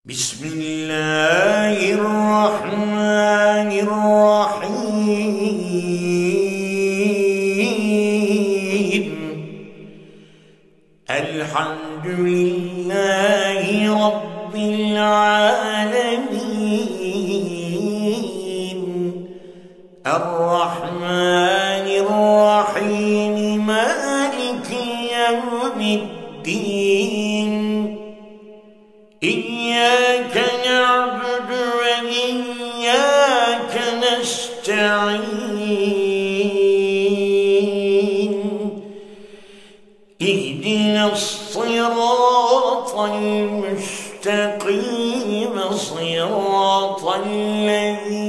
بسم الله الرحمن الرحيم. الحمد لله رب العالمين الرحمن الرحيم مالك يوم الدين. إياك نعبد وإياك نستعين. اهدنا الصراط المستقيم صراط الذين